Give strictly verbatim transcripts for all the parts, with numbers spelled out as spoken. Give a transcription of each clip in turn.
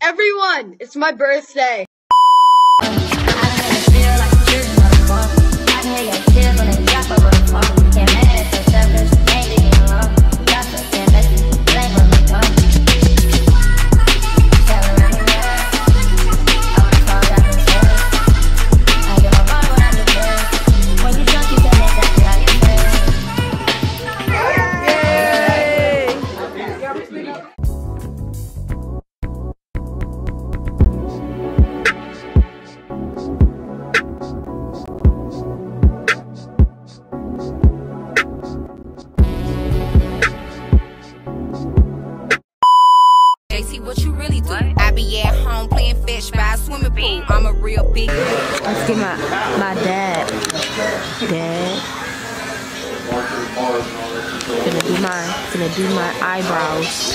everyone! It's my birthday. What you really do? I be at home playing fetch by a swimming pool. I'm a real big. Let's get my my dad. Dad. Gonna do my gonna do my eyebrows.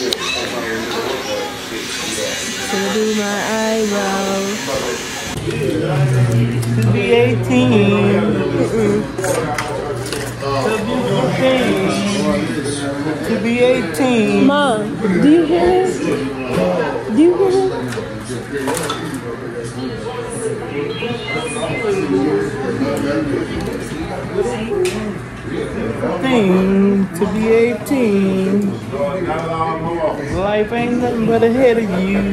Gonna do my eyebrows. To be eighteen. To be eighteen. Mom, do you hear him? Do you hear him? Thing to be eighteen. Life ain't nothing but ahead of you.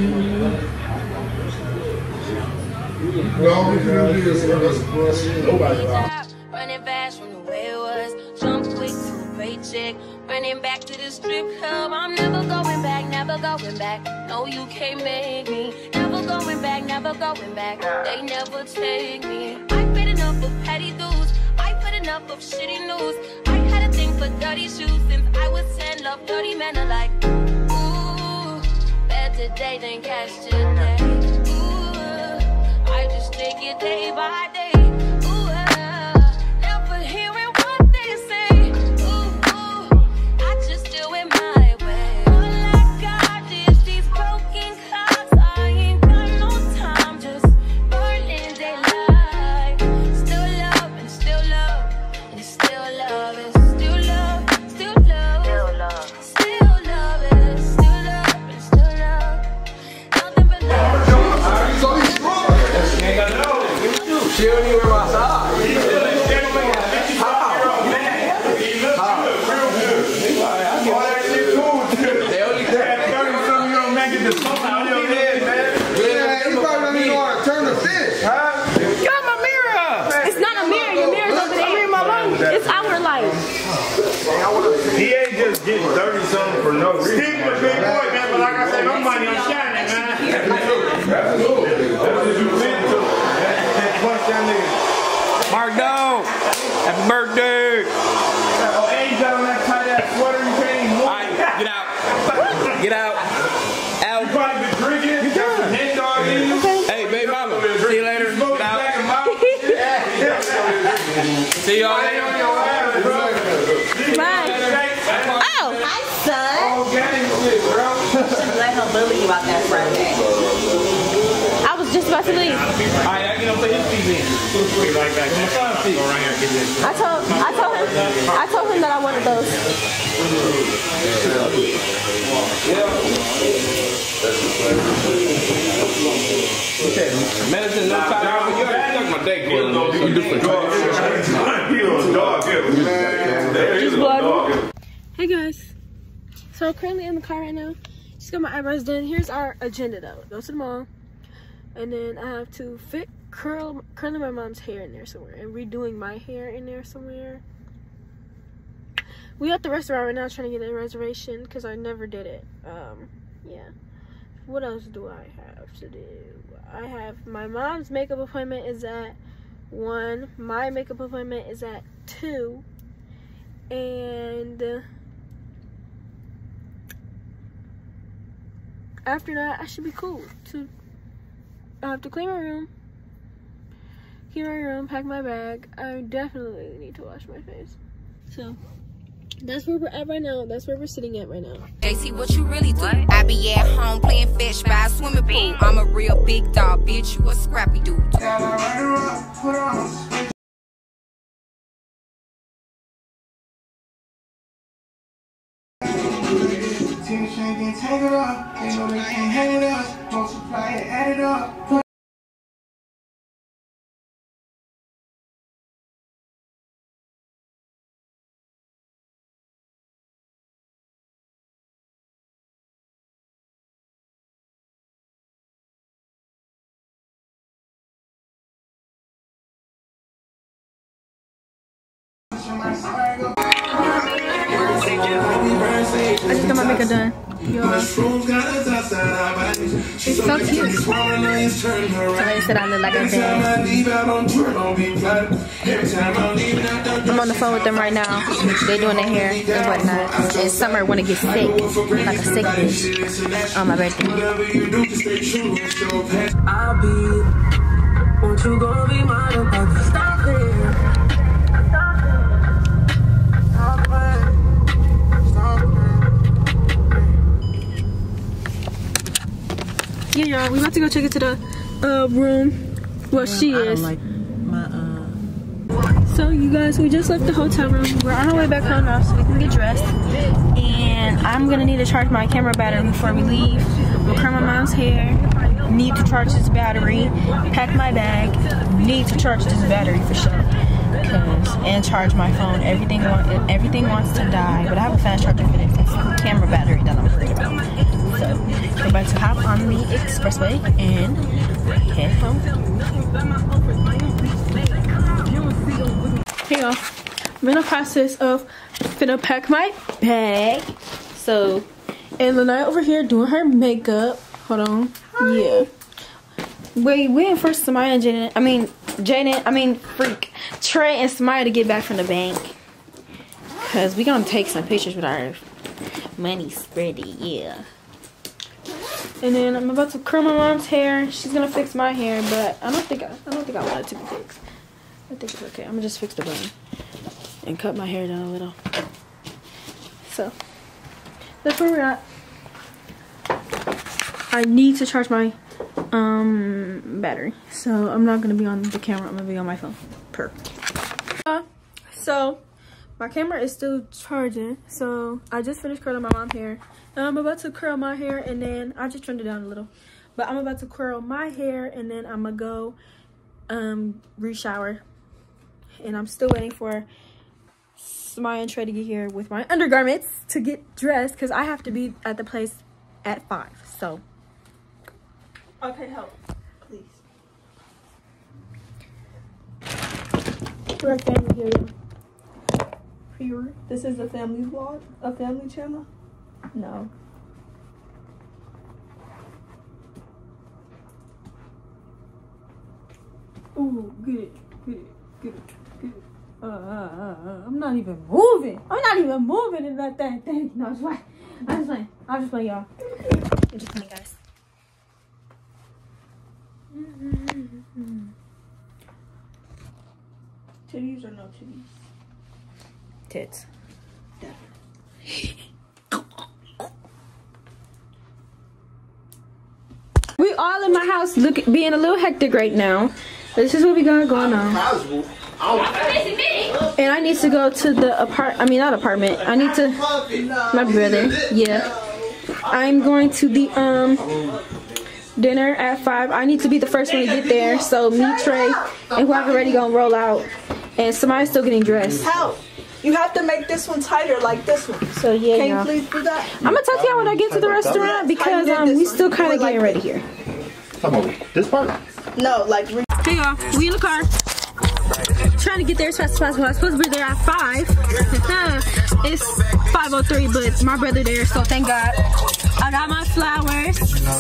Running fast from the way it was. Jump quick to a paycheck. Running back to the strip club. I'm never going back, never going back. No, you can't make me. Never going back, never going back. They never take me. I've been enough of petty dudes. I've had enough of shitty news. I had a thing for dirty shoes since I was ten. Love dirty men alike. Ooh, better today than cash today. Ooh, I just take it day by day. She don't even wear my size. They only have thirty some you don't make it to something on your head, man. Yeah, you probably don't even know how to turn the fish. Huh? Got my mirror. It's not a mirror. Your mirror's over there. I'm in my room. It's our life. He ain't just getting thirty something for no reason. Steve a big boy, man, but like I said, my money on shining, man. That's what you meant to. Punch that nigga. Mark Dog, happy birthday. Oh, hey, you got on that tight ass sweater, you can't even move. Alright, get out. Get out. Out. You probably been drinking. You got some head dog in you. Hey, baby mama. See you later. Get out. See y'all later. Bye. Oh, hi, son. Oh, gang shit, bro. Let her bully you out that Friday. I was just about to leave. Alright, I get up to his T V. Like that. I told I told him I told him that I wanted those. Medicine, no time. You already stuck my day, kid. You different. Just blood. Hey guys. So currently in the car right now. Just got my eyebrows done. Here's our agenda though. Go to the mall. And then I have to fit curl curling my mom's hair in there somewhere and redoing my hair in there somewhere. We at the restaurant right now trying to get a reservation because I never did it. Um, yeah. What else do I have to do? I have my mom's makeup appointment is at one. My makeup appointment is at two. And uh, after that, I should be cool. To I have to clean my room, clean my room, pack my bag. I definitely need to wash my face. So that's where we're at right now. That's where we're sitting at right now. Gracee, what you really do? I be at home playing fetch by a swimming pool. I'm a real big dog, bitch. You a scrappy dude. Team chain can't take it off. They know they can't hang it up. Multiply add it up. I just got my makeup done. Yo. It's so cute. Somebody said I look like a dad. I'm on the phone with them right now. They're doing their hair and whatnot. And Summer want to get sick, like a sick bitch, on my birthday. I'll be, won't you go be my motherfucker? Stop it. Yeah, y'all, we about to go check into the uh, room. Well, she I is. don't like my, uh... So, you guys, we just left the hotel room. We're on our way back home now so we can get dressed. And I'm gonna need to charge my camera battery before we leave. We'll curl my mom's hair. Need to charge this battery. Pack my bag. Need to charge this battery for sure. Cause and charge my phone. Everything want, everything wants to die, but I have a fast charger for this camera battery that I'm worried about. So we're about to hop on the expressway and head home. Hey y'all, I'm in the process of finna pack my bag. So, and Lanai over here doing her makeup. Hold on. Hi. Yeah. Wait, waiting for Samaya and Jaden. I mean, Jaden. I mean, freak Trey and Samaya to get back from the bank. Cause we gonna take some pictures with our money spready. Yeah. And then I'm about to curl my mom's hair. She's gonna fix my hair, but I don't think I, I don't think I want it to be fixed. I think it's okay. I'm gonna just fix the bun and cut my hair down a little. So that's where we're at. I need to charge my um battery, so I'm not gonna be on the camera. I'm gonna be on my phone. Per. Uh, so my camera is still charging. So I just finished curling my mom's hair. And I'm about to curl my hair, and then I just trimmed it down a little. But I'm about to curl my hair, and then I'm gonna go um re-shower. And I'm still waiting for Samaya and Trey to get here with my undergarments to get dressed, because I have to be at the place at five. So okay, help, please. We're a family here. Here. This is a family vlog, a family channel. No. Ooh, get it, get it, get it, get it. Uh, uh, uh, uh, I'm not even moving. I'm not even moving in that thing. thing. No, I'm just playing. I'm just playing. I'm just playing, y'all. I'm just playing, guys. Mm-hmm. Titties or no titties? Tits. We all in my house look being a little hectic right now. This is what we got going on. And I need to go to the apart I mean not apartment. I need to my brother. Yeah. I'm going to the um dinner at five. I need to be the first one to get there. So me, Trey, and whoever ready gonna roll out. And somebody's still getting dressed. Help! You have to make this one tighter like this one. So yeah, can you y'all. please do that? I'm gonna talk to y'all when I get to the restaurant because um we still kind of getting ready here. Come on, this part? No, like. Hey y'all, we in the car. Trying to get there as fast as possible. I was supposed to be there at five. It's five oh three, but my brother there, so thank God. I got my flowers.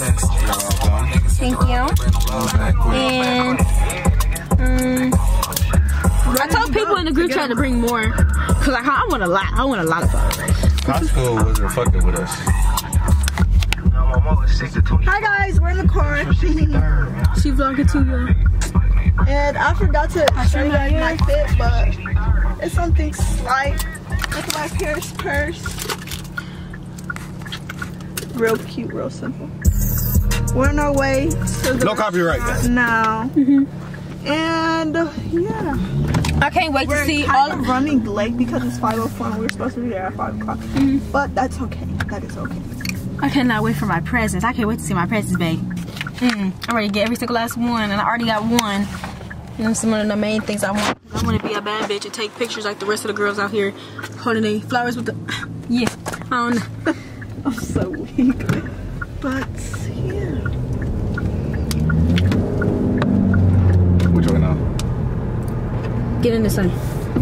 Thank you. And um, I told people in the group chat to bring more, cause like I want a lot. I want a lot of flowers. My school wasn't fucking with us. Hi guys, we're in the car. She vlogging too, y'all. And I forgot to show you guys my fit, but it's something slight. Look at my Pierce purse. Real cute, real simple. We're on our way to the No copyright. now. Mm-hmm. And uh, yeah. I can't wait we're to see kind all of running late because it's five oh four and we're supposed to be there at five o'clock. Mm-hmm. But that's okay. That is okay. I cannot wait for my presents. I can't wait to see my presents, babe. Mm, I'm ready to get every single last one, and I already got one. And that's one of the main things I want. I want to be a bad bitch and take pictures like the rest of the girls out here holding their flowers with the. Yeah, I don't know. I'm so weak. But yeah. Which way now? Get in the sun.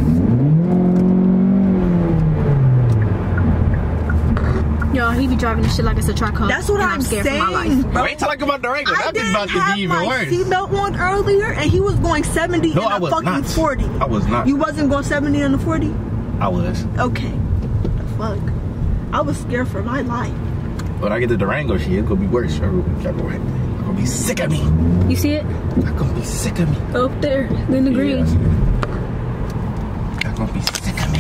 Yo, he be driving this shit like it's a truck home. That's what I'm, I'm scared saying, for my life. Bro. Wait till I come out the Durango. That bitch about to be even worse. I didn't have my seatbelt on earlier, and he was going seventy no, in I a was fucking not. forty. I was not. You wasn't going seventy in a forty? I was. Okay. The fuck? I was scared for my life. When I get the Durango shit, it's gonna be worse. You're gonna be sick of me. You see it? You're gonna be sick of me. Up there, in the green. Yeah, you're gonna be sick of me.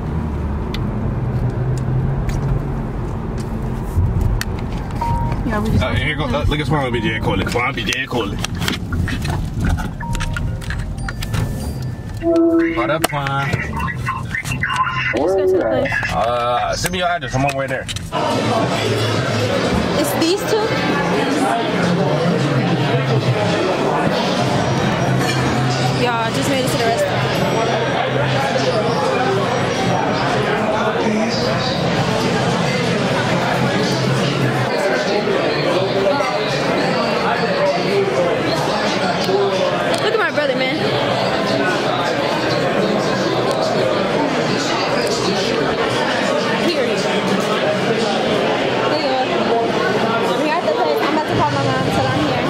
Yeah, we just. Uh, here go. Uh, look at Spawn B J Coley. Spawn B J Coley. What up, Spawn? Let's go to the place. Uh, send me your address. I'm on my way there. It's these two? Y'all, I just made it to the restaurant. Look at my brother, man. Here. We're at the place. I'm about to call my mom until I'm here.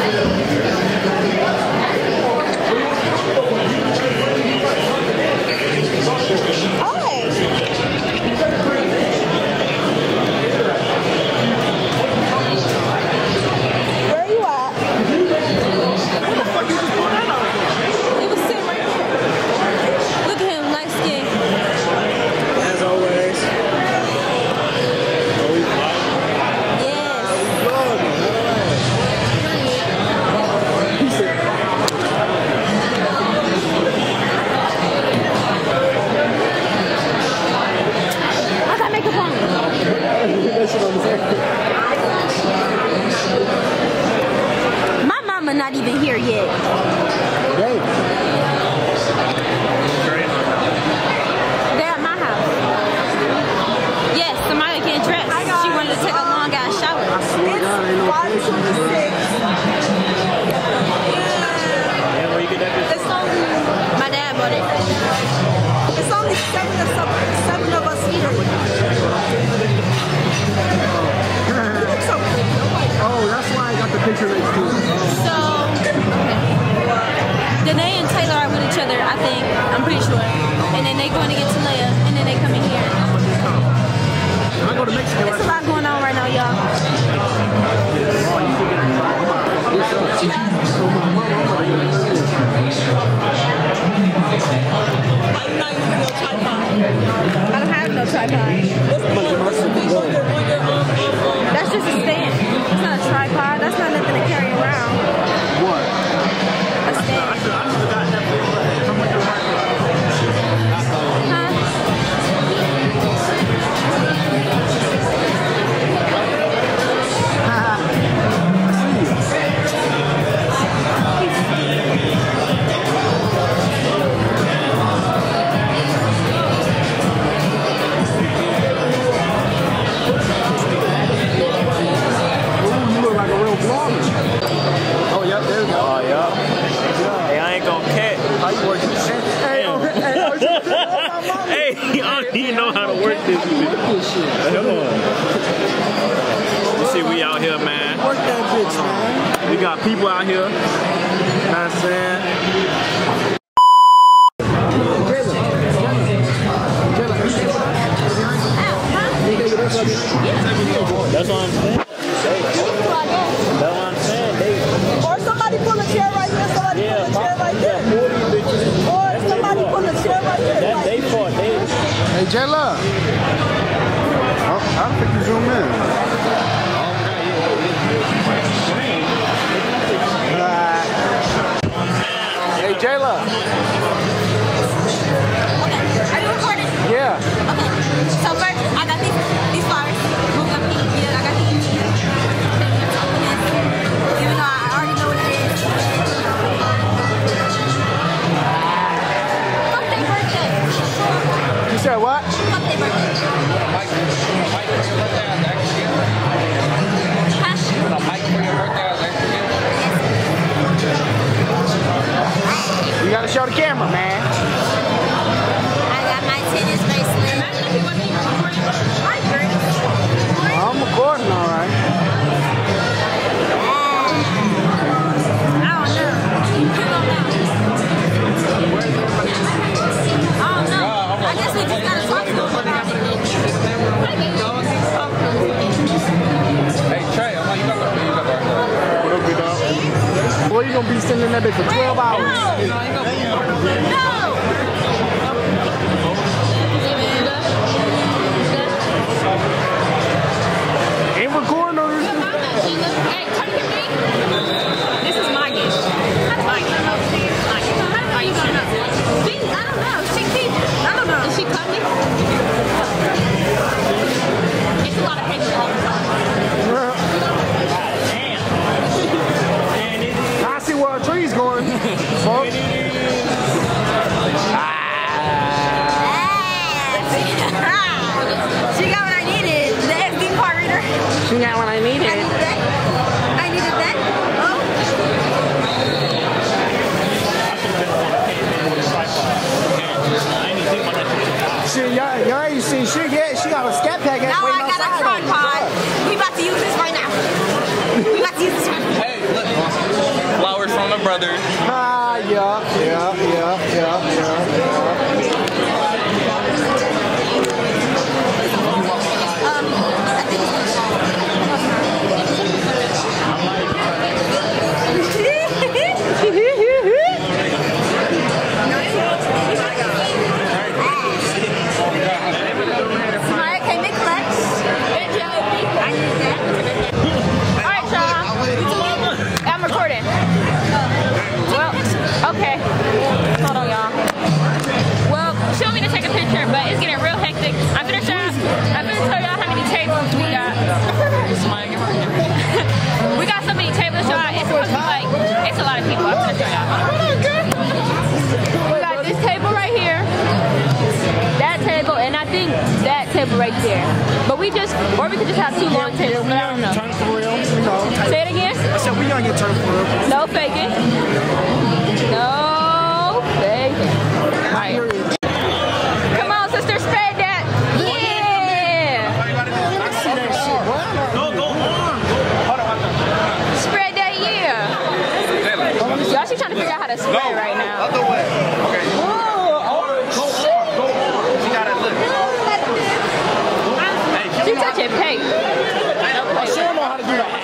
My mama not even here yet. Hey. They're at my house. Yes, Samaya can't dress. She wanted to take a long ass shower. I swear to God, ain't no fish on this. It's only, My dad bought it. it's only seven of, seven of us here. Oh, that's why I got the picture next to it. So, Danae and Taylor are with each other, I think. I'm pretty sure. And then they going to get to Leia, and then they come in here. I go to Mexico. There's a lot going on right now, y'all. I don't have no tripod. That's just a stand. It's not a tripod. That's not nothing to carry around. What? A stand. Huh? We got people out here. You know what I'm saying? That's what I'm saying. That's what I'm saying. They, or somebody pull a chair right here, somebody yeah, pull a chair right there. bitches. Or somebody pull a chair right there. That Like, they fought. They. Hey, Jaylaa. Oh, I think you zoom in. Hey, Jaylaa. Okay, are you recording? Yeah. Okay, so first, I got these, these flowers. Move up here. Yeah, I got these. Then we're gonna open this. Give it gonna be sitting in that bitch for twelve hours. No! Ain't recording on this. Hey, come to me. This is my gift. That's my gift. Are you sure? She, I don't know. She keeps. I don't know. Is she coming? It's a lot of pictures. I see where a tree's going. Fuck. She got what I needed. The S D card reader. She got what I needed. I needed that. I needed that. Oh. Shit, y'all, y'all ain't seen shit yet. She got a scat pack. Now I got a tripod. We about to use this right now. We about to use this right now. Hey, look. Flowers from the brothers. Ah, yeah, yeah, yeah, yeah, yeah, yeah. Okay. Hold on, y'all. Well, she want me to take a picture, but it's getting real hectic. I'm gonna show y'all. I'm gonna show y'all how many tables we got. We got so many tables, y'all. It's supposed to be like, it's a lot of people. I'm gonna show y'all. We got this table right here, that table, and I think that table right there. But we just, or we could just have two long tables. But I don't know. Turn for real. You know. Say it again. I said we gonna get turned for real. No faking. No faking. All right. Come on, sister, spread that. Yeah. I see that shit. Go, go on. Spread that, yeah. Y'all, she trying to figure out how to spread right now. Other way. Okay. She got it. Look. She touching paint. She don't know how to do that.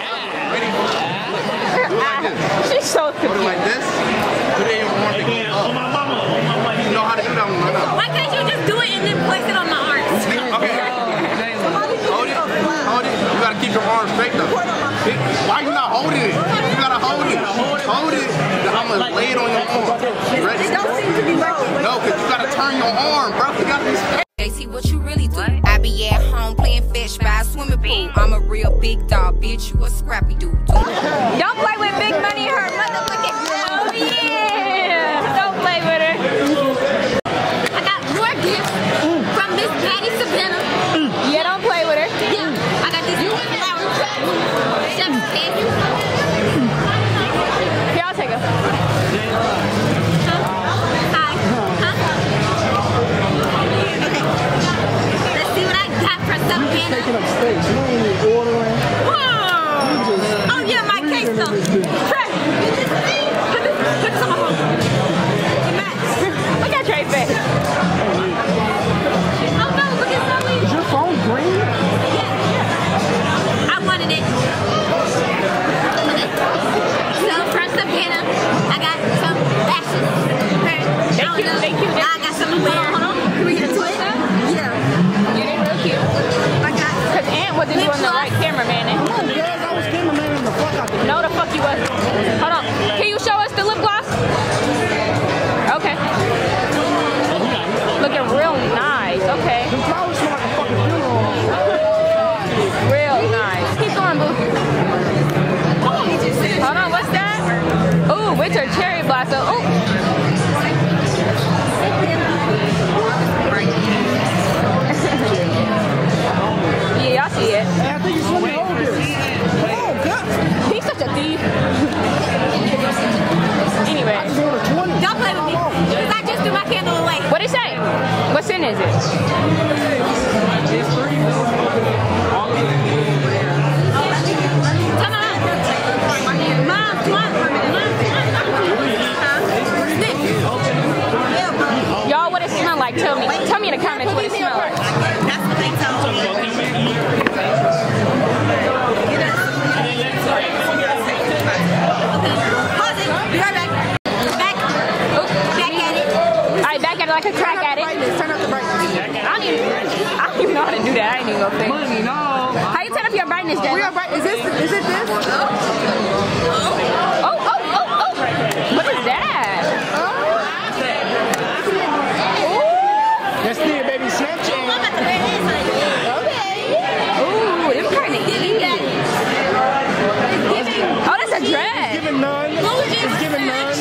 She's so confused. Like this. Put it in one thing. Oh, my mama. You know how to do that one right now. Why can't you just do it and then place it on my arms? Okay. Hold it. Hold it. You gotta keep your arms straight though. Why you not holding it? You gotta hold it. Hold it. I'm gonna lay it on your arm. Ready? It don't seem to be working. No, cause you gotta turn your arm, bro. You gotta be straight. See what you really do. I be at home playing fetch by a swimming pool. I'm a real big dog, bitch. You a scrappy dude. Don't play with big money, her motherfucking. Oh yeah! Don't play with her. I got more gifts from Miss Patty Savannah. Yeah, don't play with her. Yeah, I got these flowers. Chef, thank you. Here, I'll take them. Hi. Huh? Let's see what I got for some dinner. Taking up space. You don't need ordering. Whoa! Oh yeah, my queso. Trey, put this, put this on my phone. Look at Trey's face. Oh no, look at Zoe. Is your phone green? Yeah. I wanted it. So from Savannah, I got some lashes. Thank you, thank you. I got some hold on, hold on. Can we get to it? Yeah. You did real cute. I got because Aunt wasn't doing the right cameraman. Come on, girls. I was cameraman the fuck out there. No, the fuck you wasn't. Hold on. Can you show us the lip gloss? Okay. Looking real nice. Okay. The flowers smell like a fucking funeral. Real nice. Keep going, boo. Hold on. What's that? Ooh, winter cherry blossom. Ooh. Yeah, y'all see it. Hey, I think you want to hold this. Oh, God. He's such a thief. giving none. It's giving none.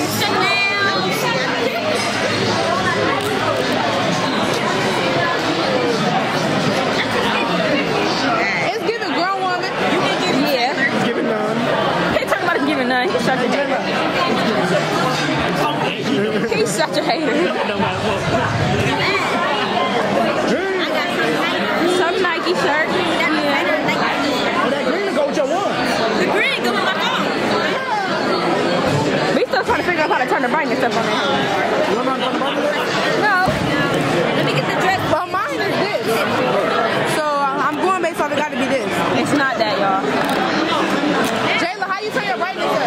It's giving grown woman. You can give Yeah. It's giving none. He talking about giving none. He's such a hater. He's such a hater. Some Nike shirt. Yeah. That green will go with your one. the green go with my phone. We still trying to figure out how to turn the brightness up on it. You don't know how to turn the button? No. Let me get the dress. Well, mine is this. So uh, I'm going based off it got to be this. It's not that, y'all. Jaylaa, how you turn your brightness up?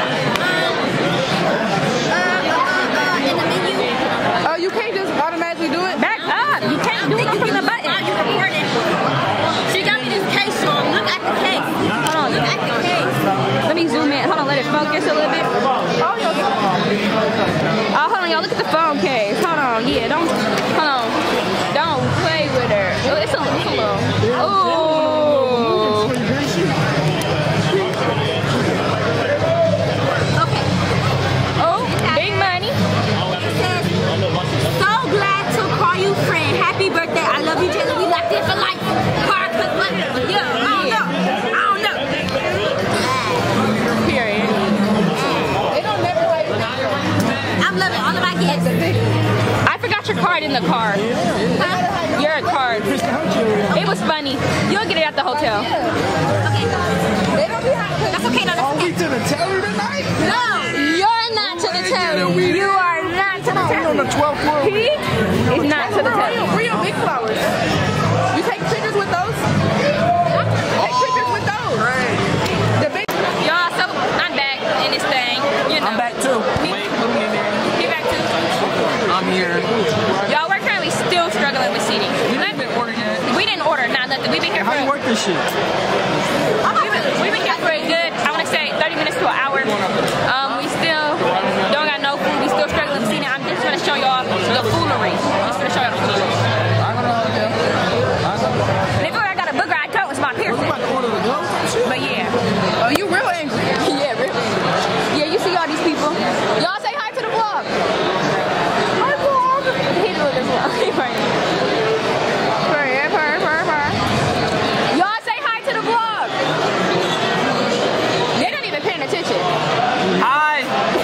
Oh, you can't just automatically do it? Back up. You can't do it from the button. You record it. She got me this case on. Look at the case. Hold on. Look at the case. Let me zoom in. Hold on. Let it focus a little bit. Oh, your Oh, hold on, y'all. Look at the phone case. Hold on. Yeah, don't. Hold on. Don't play with her. Oh, it's a, it's a little. Oh. Okay. Oh, big money. It says, so glad to call you friend. Happy birthday. I love you, Jaylaa. We locked in for life. Car, cause what? Yeah, I don't know. I don't know. Period. They don't never like I'm loving all of my gifts. I forgot your card in the car. Huh? Your card. It was funny. You'll get it at the hotel. Okay. They don't be hot. That's okay. No, that's Are we okay. to the teller tonight? No. You're not to the tail. You are not to the We on tail. the twelfth floor. He is not to the tail. Real big flowers. You take pictures with those? Take pictures with those. The big. Y'all, so I'm back in this thing. You know. I'm back too. He back too. I'm here. Y'all, we're currently still struggling with seating. You ain't been ordering yet. We didn't order, not nothing. We've been here How for you work this shit? we've been, we've been here for a good, I want to say, thirty minutes to an hour. Um, we still don't got no food. We still struggling with seating. I'm just gonna show y'all the foolery. I'm just gonna show y'all the foolery. I don't know. And if I got a booger, I don't. It's my piercing. But yeah. Oh, you real angry. Yeah, really. Yeah, you see all these people. Y'all say hi to the vlog. Hi, vlog. He didn't look as well. Right. Purr, purr, purr, purr. Y'all say hi to the vlog. They're not even paying attention. Hi.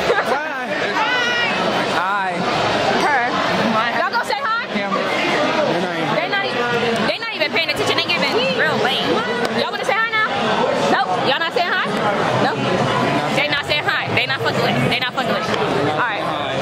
Hi. Her. Y'all go say hi? They not even. They not even paying attention. They giving real lame. Y'all wanna say hi now? Nope. Y'all not saying hi? Nope. They not saying hi. They not fucking with it. They not fucking with it. All right.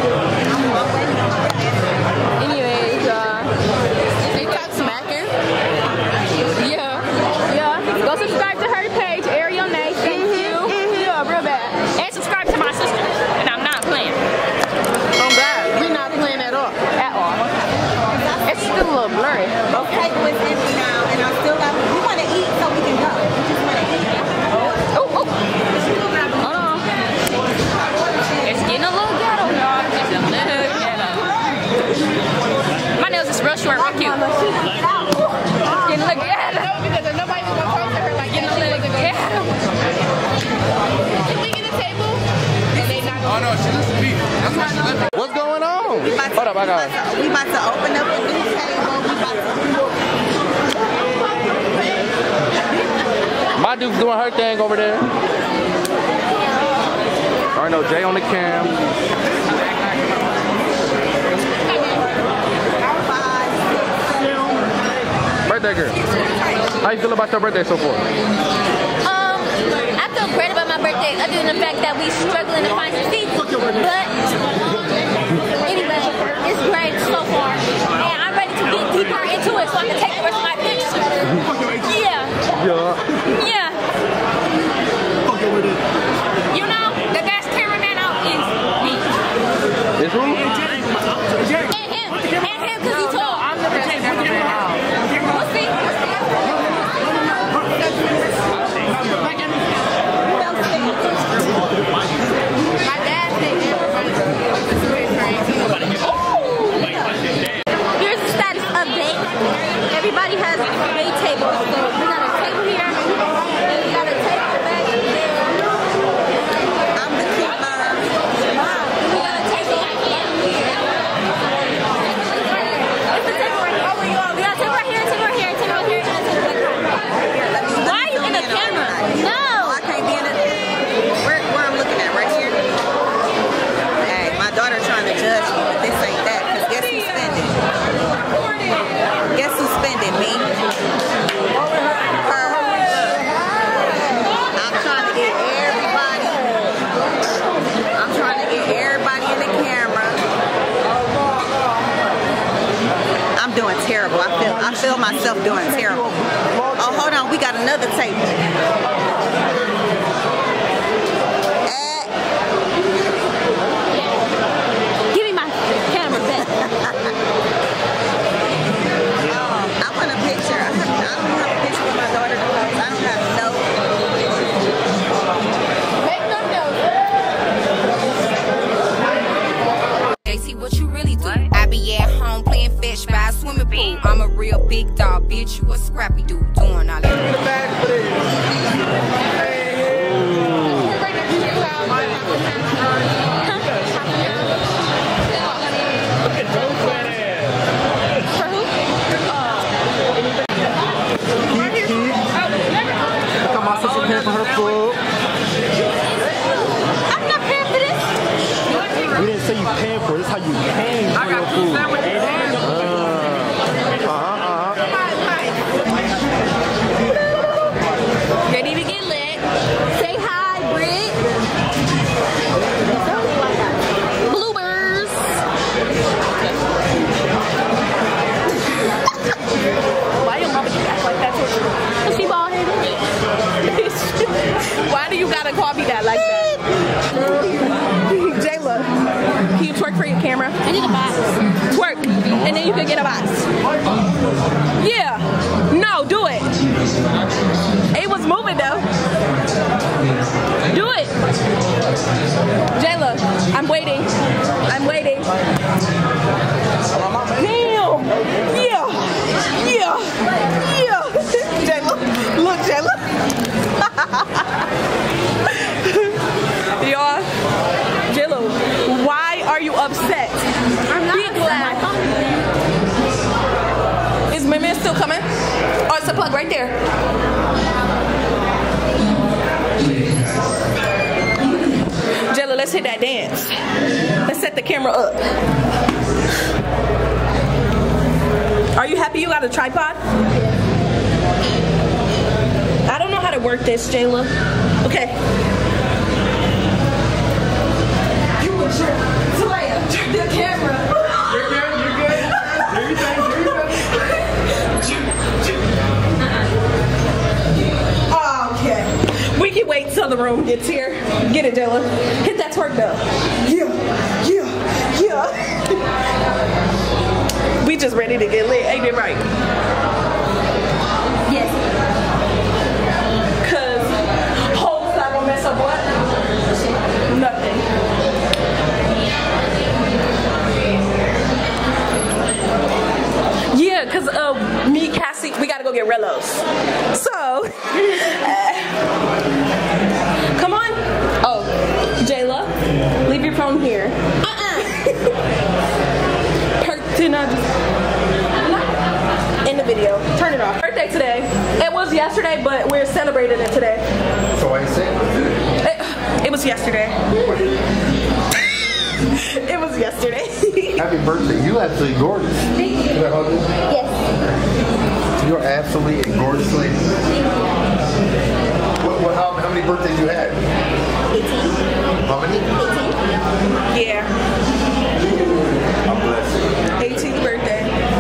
Anyways, uh, They talk smacking. yeah, yeah. Go subscribe to her page, Ariel Nay. Thank you. Yeah, real bad. And subscribe to my sister. And I'm not playing Oh God, we not playing at all. at all. It's still a little blurry. Okay, it's empty now, and I still got. We want to eat, so we can go. We just want to eat. Oh, oh. Hold on. It's getting a little ghetto, y'all. It's a little ghetto. My nails is real short, real cute. It's getting a little ghetto. No, because nobody was gonna talk to her like Getting a that. little ghetto. Can we get a table? And they not. Oh no, she listened to me. That's why she left. What's going on? We about to, Hold up, I got it. we about to open up a new table. We about to. My dude's doing her thing over there. All right, no, Jay on the cam. Birthday girl. How you feel about your birthday so far? Um, I feel great about my birthday, other than the fact that we struggling to find some seats. But anyway, it's great so far, and I'm ready to get deeper into it so I can take the rest of my pictures. Yeah, Yeah. yeah. You know, the best cameraman out is me. It's who? And him, and him, cause he's tall. I'm the best cameraman out. We'll see. We'll see. My dad thinks everybody. I feel myself doing terrible. Oh, hold on, we got another table. Give me my camera back. um, I want a picture. I, have, I don't have a picture with my daughter because I don't have no. Make them know. See what you really do. I be at home playing fetch by a swimming pool. I'm a real big dog, bitch. You a scrappy dude doing all that. Come on, sister, paying for her food. I'm not paying for this. We didn't say you paying for it. This is how you paying for your food. Ready to get lit. Say hi, Britt. Bloopers. Why your mama act like that? Is she bald headed? Why do you gotta call me that like that? Jaylaa, can you twerk for your camera? I need a box. Twerk, and then you can get a box. Yeah. No, do it. It was moving though. Do it. Jaylaa, I'm waiting. I'm waiting. Damn. Yeah. Yeah. Yeah. Jaylaa. Look, Jaylaa. Y'all. Jaylaa, why are you upset? I'm not Be glad. Is my man still coming? Oh, it's a plug right there. Jaylaa, let's hit that dance. Let's set the camera up. Are you happy you got a tripod? I don't know how to work this, Jaylaa. Okay. You were sure. Talaya, turn the camera. You're good, you're good. Do your thing, do your thing. Okay. We can wait till the room gets here. Get it, Jaylaa. Hit that twerk though. Yeah, yeah, yeah. We just ready to get lit, ain't it right? Yes. Cause hoes not gonna mess up what? Nothing. Yeah, cause uh, me, Cassie, we gotta go get Rellos. So, uh, come on. Oh, Jaylaa, leave your phone here. Uh-uh. In the video. Turn it off. Birthday today. It was yesterday, but we're celebrating it today. So why you say It, it was yesterday. It was yesterday. happy birthday. You absolutely gorgeous. Thank you. Can I hug you? Yes. You're absolutely a gorgeous lady. What, what, how, how many birthdays you had? eighteen. How many? eighteen. Yeah. I'm blessed. eighteenth birthday.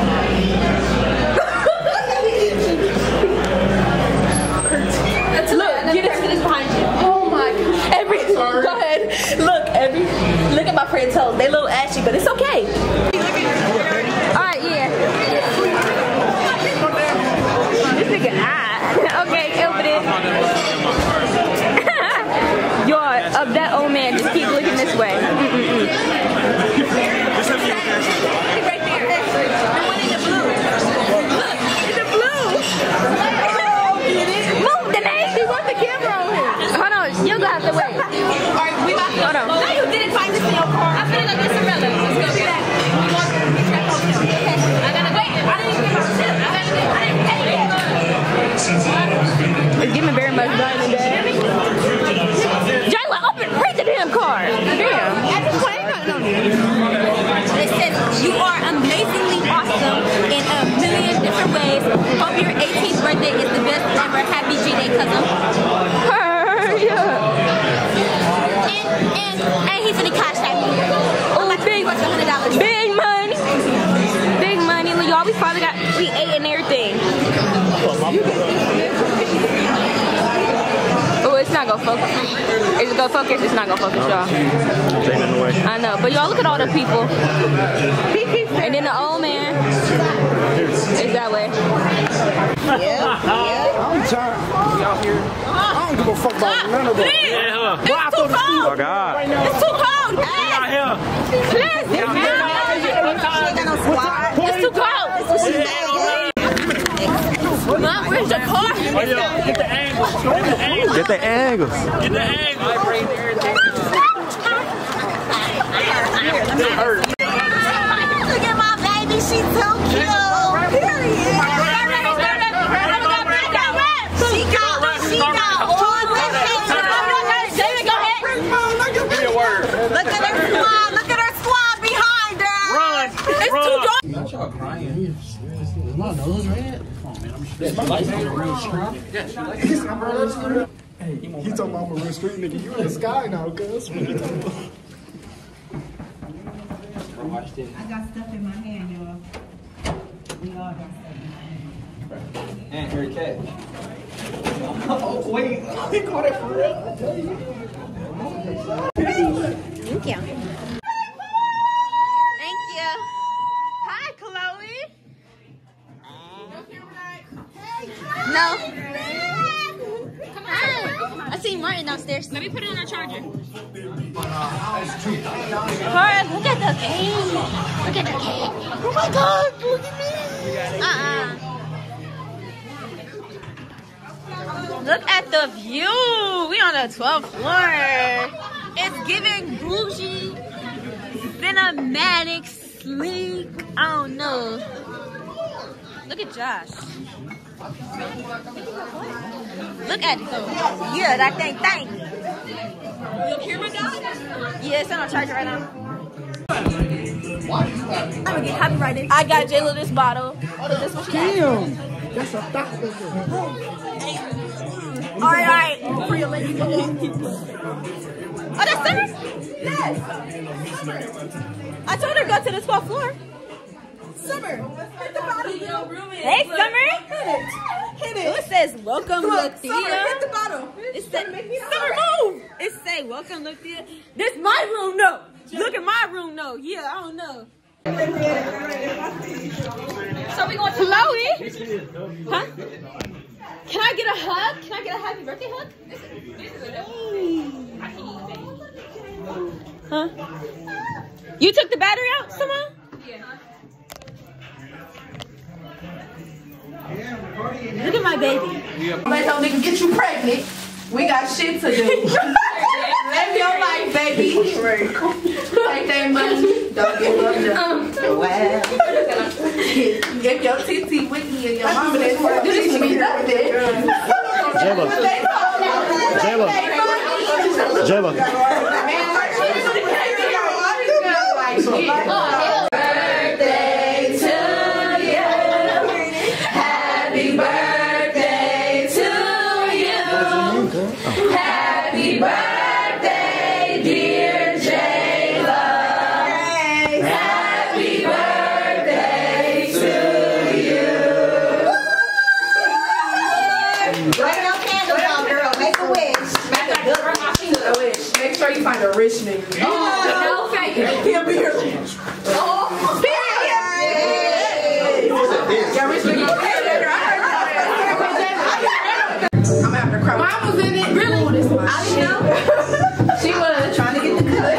Look, get it. Behind you. Oh my. Every. Go ahead. Look, every. Look at my friend's toes. They a little ashy, but it's okay. Alright, yeah. This nigga, ah. Okay, open it. Yo, of that old man, just keep looking this way. Mm-mm-mm. Right there. The one in the blue. Look, in the blue. Move the name. He wants the camera on him. Hold on, you'll go have to wait. Alright, we about to. Hold on. No, you didn't find this in your car. I put it like this umbrella. Let's go do that. Okay. I gotta wait. I didn't even get my shit. I gotta wait. I didn't pay yet. It's giving very much diamond, Dad. Jaylaa, open, read the damn card. Damn. I just playing nothing on you. It says, you are amazingly awesome in a million different ways. Hope your eighteenth birthday is the best ever. Happy G-Day, cousin. And, and, and he's in the cash app. Oh, big, big money. Big money. Y'all, we probably got, we ate in there gonna focus. Is it gonna focus? It's not gonna focus, y'all. I know, but y'all look at all the people. And then the old man is that way. Yeah, yeah. I'm tired. Y'all here? I don't give a fuck about none of them. Yeah, it's too cold. Oh God. It's too cold. Please. Please. It's too cold. Mom, where's your car? Get the angles. Get the angles. Get the angles. Look at my baby, she's so cute. Period. She got, she got all the Look at her squad, look at her squad behind her. Run. It's too dark. Not y'all crying. Is my nose red? Come on, man. I'm sure. My lights on a real street. Yeah, she likes it. I'm real street. Hey, he talking about I'm a real street nigga. You in the sky now, cuz. What you talking about? I got stuff in my hand, y'all. We all got stuff in my hand. And here, cat. Oh, wait. He caught it for real. Thank you. Thank you. Hi, Chloe. No. Hi. I see Martin downstairs. Let me put it in our charger. Laura, look at the game. Look at the game. Oh my God, look at me. Uh-uh. Look at the view. We on the twelfth floor. It's giving bougie, cinematic, sleek. I don't know. Look at Josh. Look at it though. Yeah, that thing, thing. Your camera died? Yeah, it's on our charger right now. I'm gonna get copyrighted. I got Jaylaa this bottle. This what she Damn. That's a doctor. Alright, alright. For your lady. Oh, that's Summer? Yes. I told her to go to the twelfth floor. Summer. Hit the bottle. Hey, Summer. Hit it. Hit it. It says, welcome, Latia. Summer, hit the bottle. It says, Summer, move. It say, welcome, Latia. This my room, no. Look at my room, no. Yeah, I don't know. So we going to Chloe? Huh? Can I get a hug? Can I get a happy birthday hug? Huh? You took the battery out, someone? Yeah. Look at my baby. Let them niggas get you pregnant. We got shit to do. Live your life, baby. Take that money. Don't give up nothing. Wow. Get your T T with me and your mama. This means nothing. Jaylaa. Jaylaa. Jaylaa. Birthday to you. Happy birthday to you. Happy birthday, dear Jaylaa. Happy birthday to you. Light no candles on, girl. Make a wish. Make a good wish. Make sure you find a rich nigga. Oh, no fake. He'll be here. Oh, period. Yeah, rich nigga. I'm gonna have to cry. Mom was in it. Really? I didn't know. She was trying to get the cut.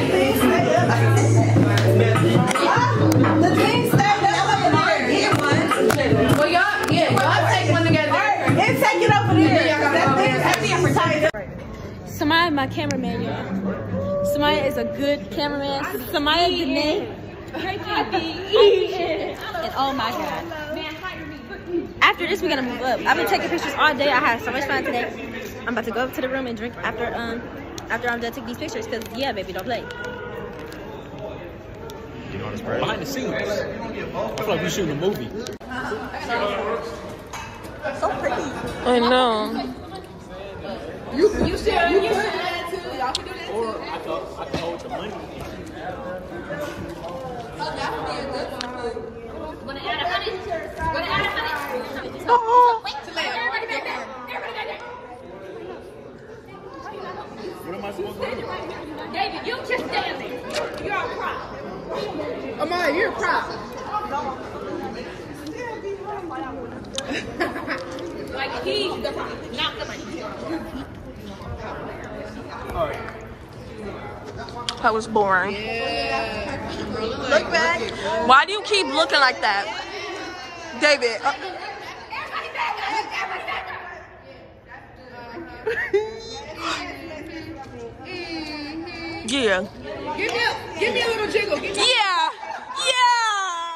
The thing stayed up in there. Get one. Well, y'all, yeah, y'all take one together. And take it over there. That thing's heavy and protected. Samaya, my cameraman, y'all. Samaya is a good cameraman. Samaya Danae. And oh my God. After this, we're gonna move up. I've been taking pictures all day. I had so much fun today. I'm about to go up to the room and drink after um after I'm done taking these pictures. Cause yeah, baby, don't play. Behind the scenes. I feel like we're shooting a movie. So pretty. I know. You, you should, you should that too. Y'all can do that too. Or I could, I could hold the money. Oh, that would be a good one. Wanna add a honey? Wanna add a honey? Oh, wait, everybody back there. Everybody back there. You just stand there. You're a prop. Amaya, you're a prop. Like he's the prop, not the money. That was boring. Yeah. Look back. Why do you keep looking like that? David. Uh, yeah. Give me a, give me a little jiggle. Give me yeah. Yeah.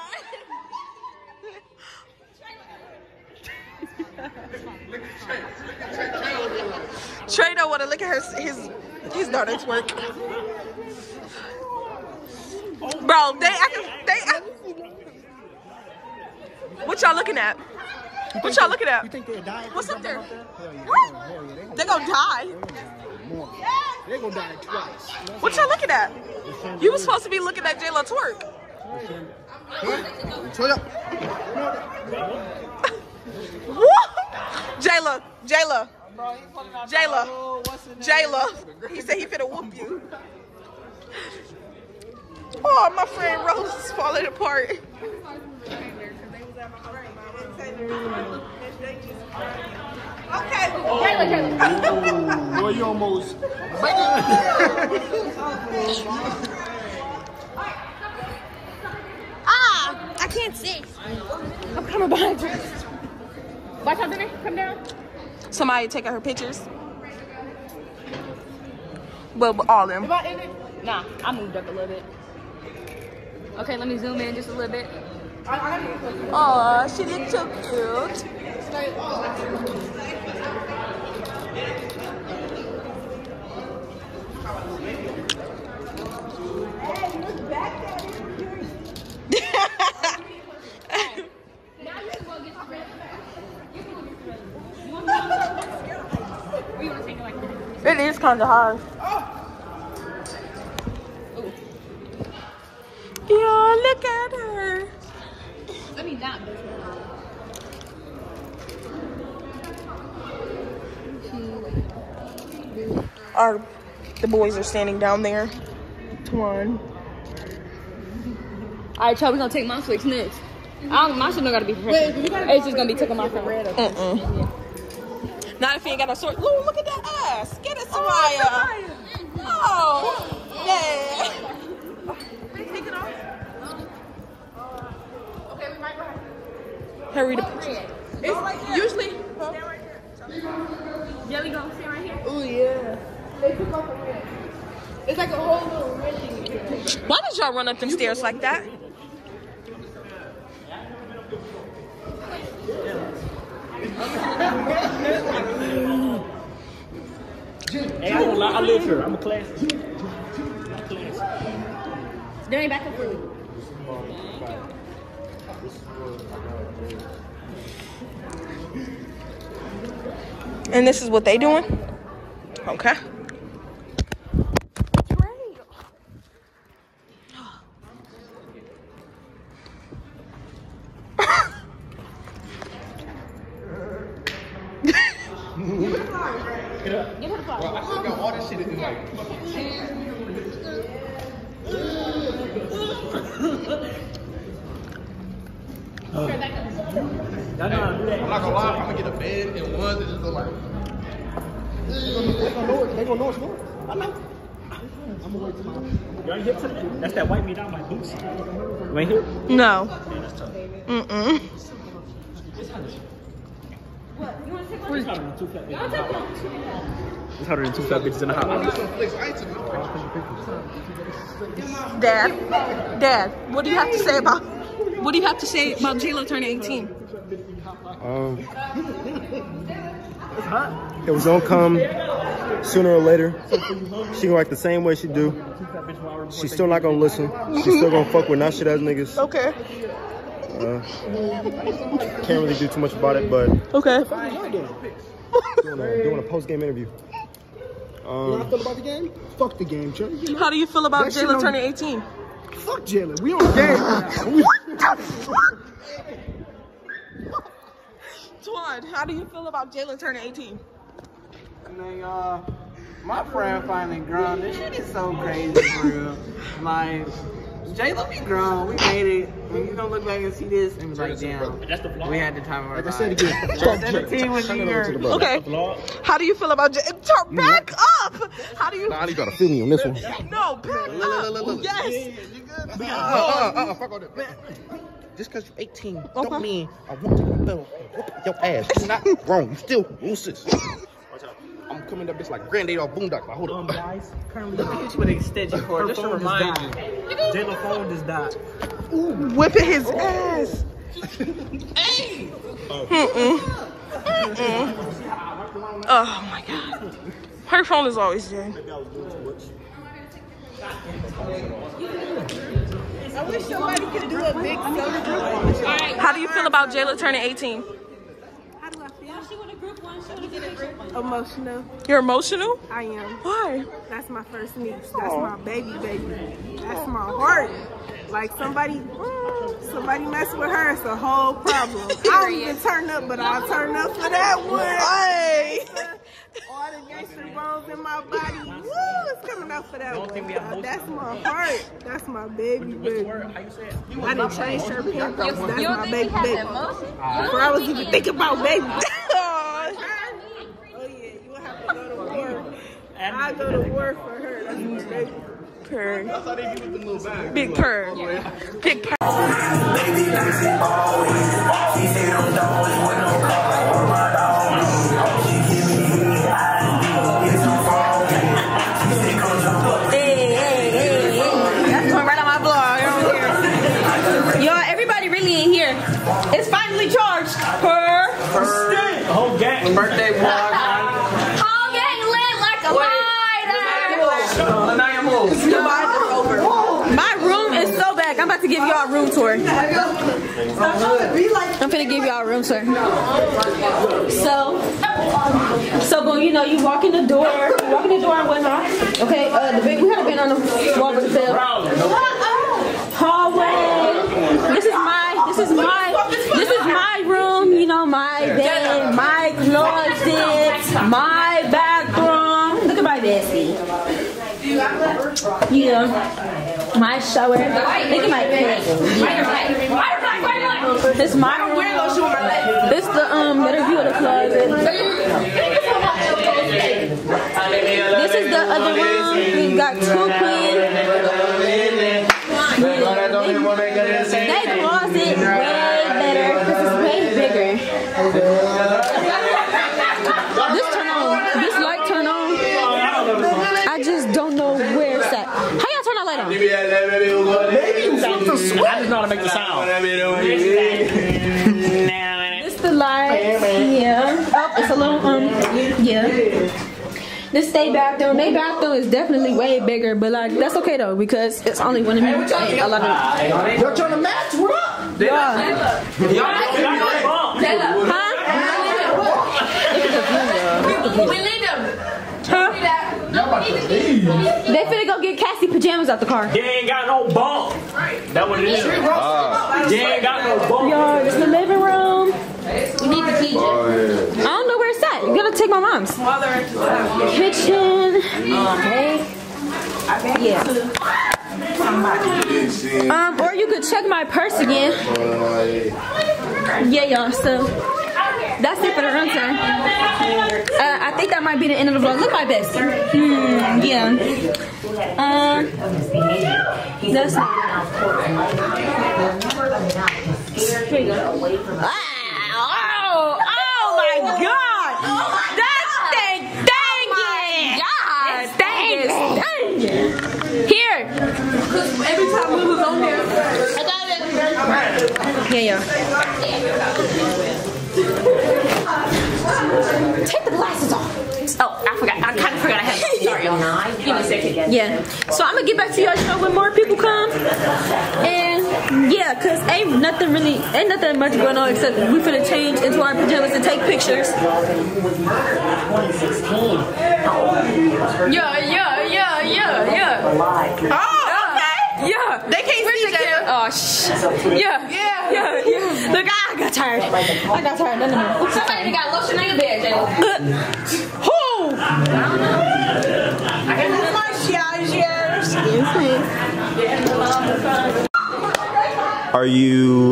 Trey don't want to look at her, his his daughter twerk. Bro, they acting, they act. What y'all looking at? What y'all looking at? You think they'll die? What's up there? What? They gonna die. They're gonna die twice. What y'all looking at? You was supposed to be looking at Jaylaa twerk. Jaylaa, Jaylaa, Jaylaa, Jaylaa. He said he finna whoop you. Oh, my friend Rose is falling apart. Okay. Jaylaa, Jaylaa. Boy, you almost. Ah, I can't see. I'm coming behind you. Watch out, Dinner. Come down. Somebody taking her pictures. Well, all of them. Am I in it? Nah, I moved up a little bit. Okay, let me zoom in just a little bit. Aw, she looks so cute. It is kind of hard. Yeah, look at her. Let me not. Our the boys are standing down there. One. All right, y'all, we're gonna take my switch next. I don't, my shit don't gotta be professional. It's just gonna be taking my phone. Mm-mm. Yeah. Not if you ain't got no sword. Ooh, look at that ass. Get it, Soraya. Oh, yeah. Take it off. Okay, we might go ahead. Hurry the picture. It's usually. Huh? Jelly gonna stay right here. Oh yeah. They took off the red. It's like a whole little red thing. Why did y'all run up them stairs like that? Hey, I don't lie. I live here. I'm a class. There ain't back up really. And this is what they doing? Okay. Get up. Get her the flower. Bro, I still got all this shit in like. I'm not gonna lie, I'm gonna get a bed and ones and just go like. They gonna know it. They gonna know it's yours. I know. I'm gonna wait till my. You ain't here today? That's that wipe me down my boots. You ain't here? No. Mm-mm. What? You want to take one? It's harder than two fat bitches in the hot. It's harder than two fat bitches in the hot. Dad, Dad, what do you have to say about what do you have to say about Jaylaa turning eighteen? Um, it was gonna come sooner or later. She gonna act the same way she do. She's still not gonna listen. She's still gonna fuck with not shit ass niggas. Okay. Uh, can't really do too much about it, but okay. Doing a, doing a post game interview. Um, you know how I feel about the game? Fuck the game, Chuck. You know? How do you feel about Jaylaa turning eighteen? Fuck Jaylaa. We on the game. Twan, how do you feel about Jaylaa turning eighteen? I mean, uh, My friend finally grown. This shit is so crazy, for real. Like, Jaylaa, we grown. We made it. When you gonna look back and see this and be like, damn, we had the time of our lives. Like I said again, seventeen was year. Okay. How do you feel about J? Turn back up. How do you? Nah, you gotta feel me on this one. No, back up. Yes. Uh, uh, uh, uh, fuck all that. Just because you're eighteen don't okay. mean I want to whoop your ass. You're not wrong. You still racist. I'm coming up this like granddad off Boondock. Hold on, guys. Currently, look at you with an extension cord. Just to remind you, Jaylaa phone just died. Ooh, whipping his ass. Hey. Mm-mm. Mm-mm. Oh my god. Her phone is always dead. I wish somebody could do a big soda group. How do you feel about Jaylaa turning eighteen? How do I feel? She want a group one. She want to get a group one. Emotional. You're emotional? I am. Why? That's my first niece. That's my baby baby. That's my heart. Like somebody, mm, somebody mess with her, it's a whole problem. I don't even turn up, but I'll turn up for that one. Hey. All the gangster bones in my body, woo, it's coming out for that one. Uh, that's my heart. That's my baby baby. I didn't change her pants. That's my baby baby. Before I was even thinking about baby. Oh yeah, you will have to go to war. I go to war for her. That's my baby. Purr. Big purr. Big purr. Hey, hey, hey, hey. That's going right on my blog. Y'all, everybody really in here. It's finally charged. Purr. Purr. Whole gang. Birthday vlog. Whole gang lit like a lighter. My room is so bad. I'm about to give y'all a room tour. I'm finna give y'all a room tour. So, so boom, you know, you walk in the door, you walk in the door and whatnot. Okay, uh, the big, we haven't been on the wall with the tail. Hallway. This is my, this is my, this is my room. You know, my bed, my closet, my bathroom. Look at my bestie. Yeah, my shower. Look at my bed. This is my room. This is the um better view of the closet. This is the other room. We got two queens. That closet way better because it's way bigger. This turn on. This light turn on. I just don't know where it's at. How y'all turn that light on? Maybe something sweet. I just know how to make the sound. This the light. Yeah. Oh, it's a little um. Yeah. This they bathroom. They bathroom is definitely way bigger, but like that's okay though because it's only one of me. A lot of. Y'all trying to match? What up? Yeah. Huh? We need them. Huh? They finna go get Cassie pajamas out the car. They ain't got no bump. That's what it is. Uh, they ain't got no bump. Yo, this is the living room. We need the T J. Oh, yeah. I don't know where it's at. You gotta take my mom's. Kitchen. Okay. Yeah. Um, or you could check my purse again. Yeah, y'all. So that's it for the run time. Uh, I think that might be the end of the vlog. Look, my best. Hmm, yeah. Um, that's it. Ah, oh, oh my God! That's dang, dang it! It's dang it, dang it. Here. Because every time we was on there, I got it. Yeah, yeah. Take the glasses off. Oh, I forgot. I kind of forgot I had them. Sorry, y'all. Give me a second. Yeah. So I'm gonna get back to y'all, you know, when more people come. And yeah, cause ain't nothing really, ain't nothing much going on except we finna change into our pajamas and take pictures. Yeah, yeah, yeah, yeah, yeah. Oh, okay. Yeah. They can't see each other. Oh, shh. Yeah. Yeah. Yeah. Yeah. Look, I got tired. I got tired. No, no, no. Somebody got lotion on your bed, Jaylaa. Uh, That's my shoulders. Are you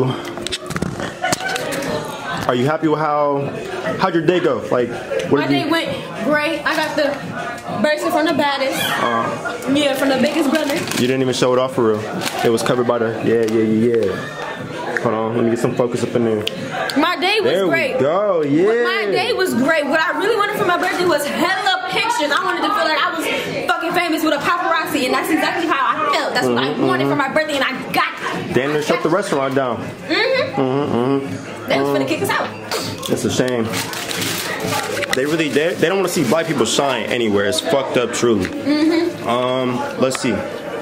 Are you happy with how how'd your day go? Like, what My did you? day went great. I got the bracelet from the baddest. Uh, Yeah, from the biggest brother. you didn't even show it off for real. It was covered by the yeah yeah yeah yeah. Hold on, let me get some focus up in there. My day was There great. we go. Yeah. My day was great. What I really wanted for my birthday was hella pictures. I wanted to feel like I was fucking famous with a paparazzi, and that's exactly how I felt. That's what Mhm, I wanted mhm. for my birthday, and I got it. Damn near shut the restaurant down. Mm-hmm. Mm-hmm, mm-hmm. They was Um, finna kick us out. It's a shame. They really they, they don't want to see black people shine anywhere. It's fucked up, truly. Mm-hmm. Um, let's see.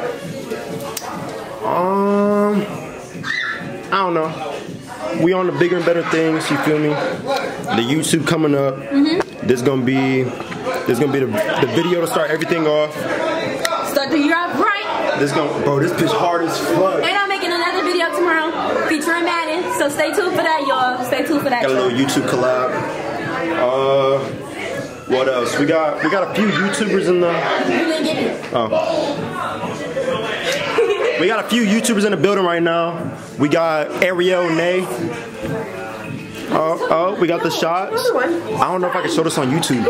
Um, I don't know. We on the bigger and better things. You feel me? The YouTube coming up. Mm-hmm. This gonna be this gonna be the, the video to start everything off. Start the year off right. This gonna bro. This bitch hard as fuck. And I'm making another video tomorrow featuring Madden. So stay tuned for that, y'all. Stay tuned for that. Got a little YouTube collab. Uh, what else? We got we got a few YouTubers in the. You didn't get it. Oh. We got a few YouTubers in the building right now. We got Ariel Nay. Oh, oh, we got the shots. I don't know if I can show this on YouTube.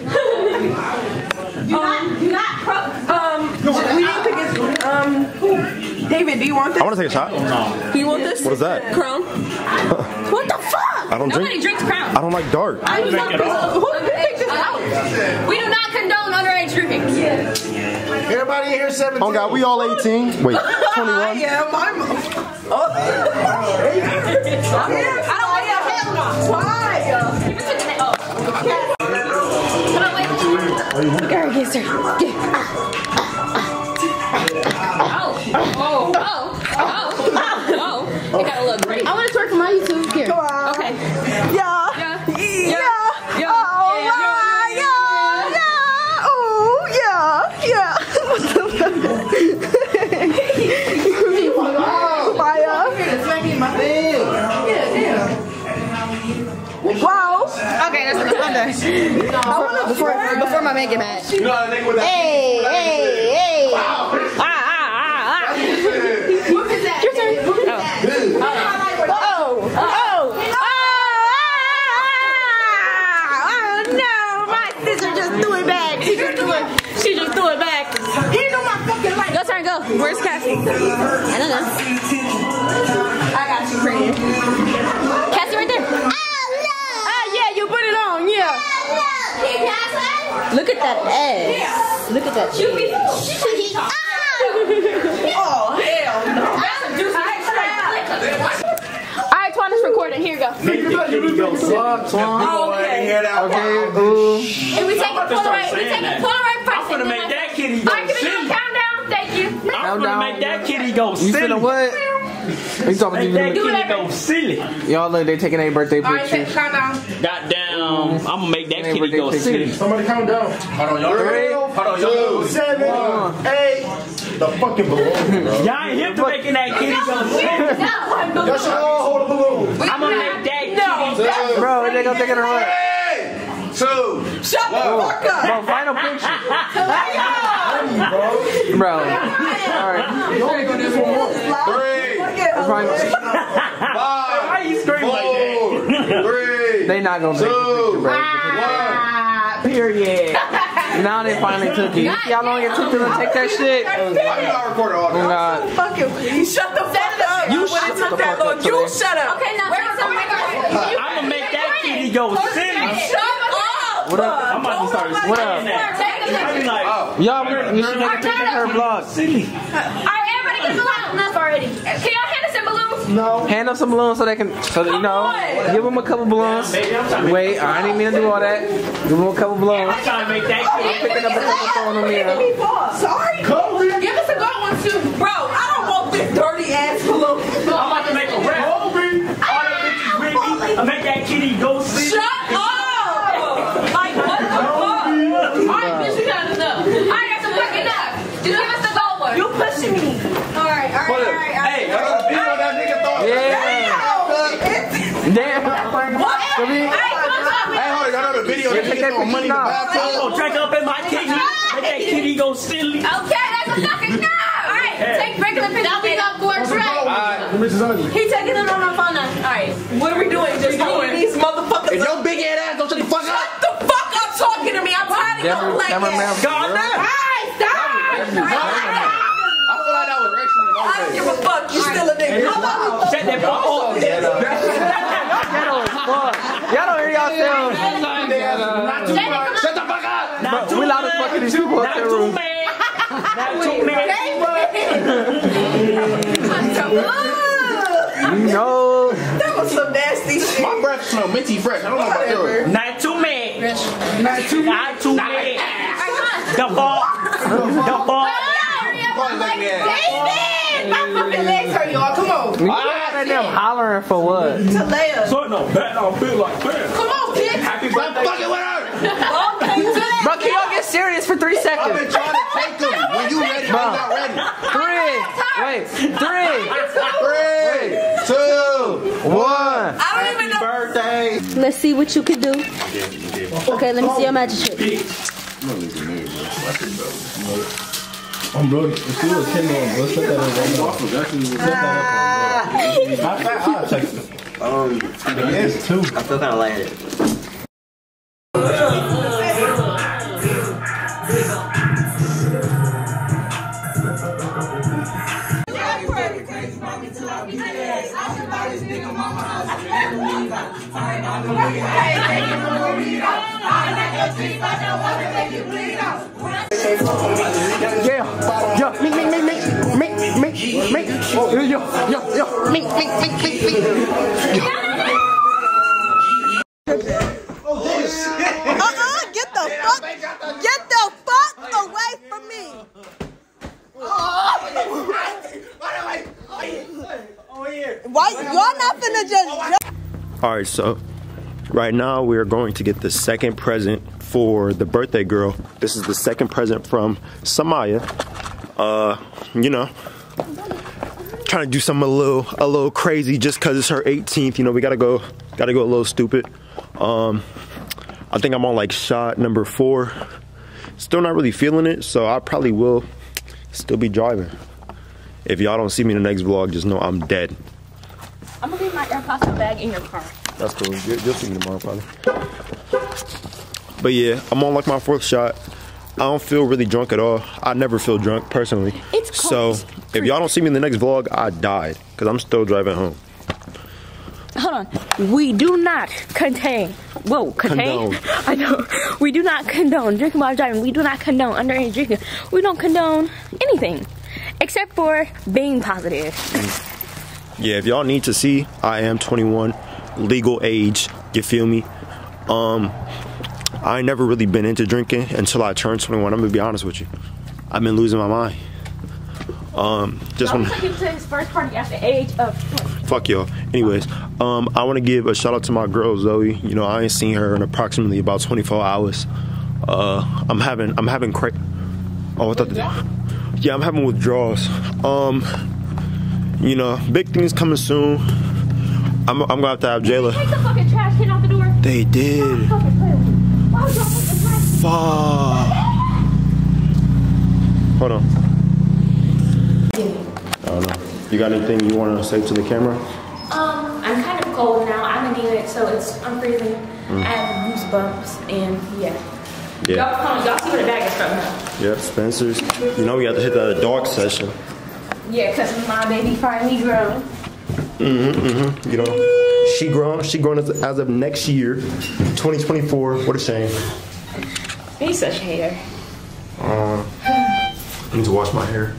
Um, you not pro. Um, we didn't pick it. Um, David, do you want this? I want to take a shot. Do you want this? What is that? Crown. What the fuck? I don't Nobody drink. drinks Crown. I don't like dark. I do not. Who picked this out? We do not condone underage drinking. Everybody here seventeen. Oh God, we all eighteen. Wait, twenty-one. Yeah, my mom. Oh. I don't want to hell no. Why? You took it. Oh. Come on, wait. Girl, get her. Get. Oh. Oh. Oh. Oh. Oh. It got a little great. I want to twerk for my YouTube. Here. Come on. Okay. Yeah. Yeah. Yeah. Yeah. Oh, yeah. Yeah. Yeah. Oh, yeah. Yeah. Fire. Wow. Okay, that's enough. I'm done. Before, before my man get mad. You know how to make with that? Hey, hey, hey. Wow. Ah, ah, ah, ah. What is that? Your turn. Oh. Oh. Oh. Oh. Oh, no. My sister just threw it back. She just threw it. She just threw it back. He know my fucking life. Your turn, go. Where's Cassie? I don't know. I got you, pretty. Cassie right there. Oh, no. Ah, yeah, you put it on. Yeah. Look at that ass. Look at that. Oh, hell no. Alright, Twan is recording. Here you go. Oh, okay. Okay. Ooh. And we take a Polaroid. We take a Polaroid first. I'm gonna make that kitty go Alright, can we do a silly. countdown? Thank you. I'm gonna make that kitty go You silly. finna what? You talking Make that about kitty go silly. y'all look, they taking their birthday Alright, take pictures. countdown. Goddamn, I'm gonna make that Hey, kitty go birthday silly. pictures. Somebody count down. Hold on, y'all. Three, Hold on, y'all. Two, seven, eight. The fucking balloon, bro. Y'all ain't hip to making that kitty go silly. Y'all should all hold a balloon. I'm gonna make that kitty. Bro, they gonna take it around. Two. Shut the fuck up. Bro, final picture. Bro. Alright. Three. Final. Five. Why you screaming like that? Three. They not gonna take the picture, bro. Period. Now they finally took it. You see how long it took them to take that shit? I did not record all Oh that. God. Fuck it. You shut the fuck up. You When shut it the took that fuck long, up you today. shut up. Okay, now take some I'm gonna make that kitty go silly. Shut up. What up? I'm about to start What up? saying that. I be like, Y'all, you should make a picture of her vlog. silly. Alright, everybody get a balloon. Enough already. Can y'all hand us some balloons? No. Hand them some balloons so they can, so that, you know, give them a couple balloons. Wait, I didn't mean to do all that. Give them a couple balloons. I'm trying to make that I'm kitty. picking up a couple, throwing them in. Sorry. Give us a good one too. Bro, I don't want this dirty ass balloon. I'm about to make a rap. All the bitches with me. I make that kitty go silly. Shut up. Like, what the fuck? Alright, bitch, we got enough. Alright, that's fucking enough. Just give us the gold one. You pushing me. Alright, alright, alright, alright. Hey, I got a video that nigga thought. Yeah. Damn. What? So we- Alright, come on, Hey, hold on, y'all know the video. They taking that money in the bathtub. I'm gonna drink up in my kitty. Make that kitty go silly. Okay, that's a fucking no. All right, take regular pictures. That'll be up for a tray. He taking it on my phone now. All right, what are we doing? Just doing these motherfuckers. If your big head ass don't shut the fuck up. Shut the fuck up talking to me. I'm tired of your black ass. God damn. Hey, stop. I feel like that was racially I don't give a fuck. You still a nigga. How about we Shut that fuck up. Y'all don't hear yourselves. Shut the fuck up. Bro, we loud as fuck in these people up there room. Not too many. You know. That was some nasty shit. My breath smell minty fresh. I don't know about yours. Not too many. Not too Not too many. The fuck. The fuck. David! My fucking legs hurt, y'all. Come on. You got them hollering for what? To Leia. So no bad, I feel like that. Come on, bitch. Happy birthday. Fucking with her. Okay, Bro, can y'all get serious for three seconds? I've been trying to take them. When you ready, Bro. I'm not ready. Three. Wait. Three. Three, two, one. I don't even know. Birthday. Let's see what you can do. Okay, let me see your magic trick. I'm bro, if you was ten on, bro, set that up. Set that up. How fast? Text it. Um, It's two. I feel kind of lightheaded. Yeah, yeah, me, me, me, me, me, me, me, yo, yo, yo, yo, me, me, me, me, me. Uh-uh, get the fuck, get the fuck away from me. Why, y'all not finna just... All right, so right now we are going to get the second present for the birthday girl. This is the second present from Samaya. Uh, you know, trying to do something a little, a little crazy just cause it's her eighteenth. You know, we gotta go, gotta go a little stupid. Um, I think I'm on like shot number four. Still not really feeling it, so I probably will still be driving. If y'all don't see me in the next vlog, just know I'm dead. I'm gonna leave my AirPods bag in your car. That's cool. You'll, you'll see me tomorrow, probably. But yeah, I'm on like my fourth shot. I don't feel really drunk at all. I never feel drunk personally. It's so if y'all don't see me in the next vlog, I died because I'm still driving home. Hold on. We do not contain. Whoa, contain? Condone. I know. We do not condone drinking while driving. We do not condone underage drinking. We don't condone anything except for being positive. Yeah, if y'all need to see, I am twenty-one, legal age. You feel me? Um, I ain't never really been into drinking until I turned twenty-one. I'm gonna be honest with you. I've been losing my mind. Um, just want to him to his first party at the age of twenty. Fuck y'all. Anyways, um, I want to give a shout out to my girl Zoe. You know, I ain't seen her in approximately about twenty-four hours. Uh, I'm having, I'm having cra- Oh, I thought that. Yeah, I'm having withdrawals. Um, you know, big things coming soon. I'm, I'm gonna have to have Jaylaa. Take the fucking trash can out the door. They did. Why would y'all put the trash? Fuck. Hold on. I don't know. You got anything you want to say to the camera? Um, I'm kind of cold now. I'm in it, so it's I'm freezing. Mm. I have goosebumps, and yeah. Yeah. Y'all, come on, y'all see where the bag is from now. Yep, Spencer's. You know we have to hit that dark session. Yeah, cause my baby finally grown. Mm-hmm, mm-hmm. You know, she grown. She grown as, as of next year, twenty twenty-four. What a shame. He's such a hater. Uh, I need to wash my hair.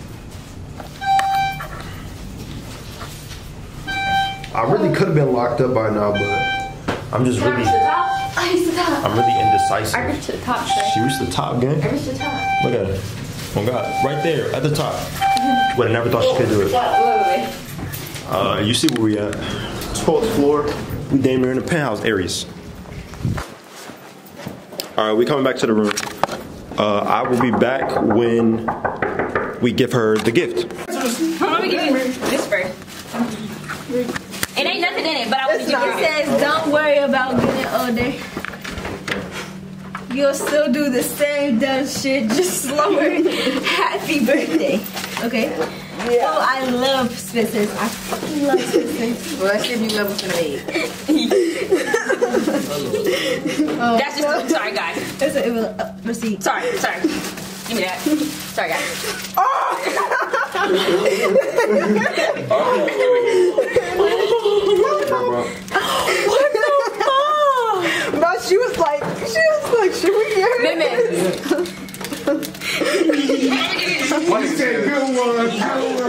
I really could have been locked up by now, but I'm just really. I reached the top. I'm really indecisive. I reached the top, sir. She reached the top, gang. I reached the top. Look at it. Oh God, right there at the top. But I never thought she could do it. Uh, you see where we at? twelfth floor. We damn near in the penthouse areas. All right, we coming back to the room. Uh, I will be back when we give her the gift. Let me give you this first. It ain't nothing in it, but I want to give you. It says, "Don't worry about getting it all day." you'll still do the same dumb shit, just slower. Happy birthday. Okay? Yeah. Oh, I love Spitzers. I fucking love Spitzers. Well, let's see if you love us in the bed. Oh, That's just, a, sorry guys. That's a, it was a receipt. Sorry, sorry. Give me that. Sorry guys. Oh! What the fuck? Bro, she was like, she was like, should we get her? Minute. What is that? Good one. Good one.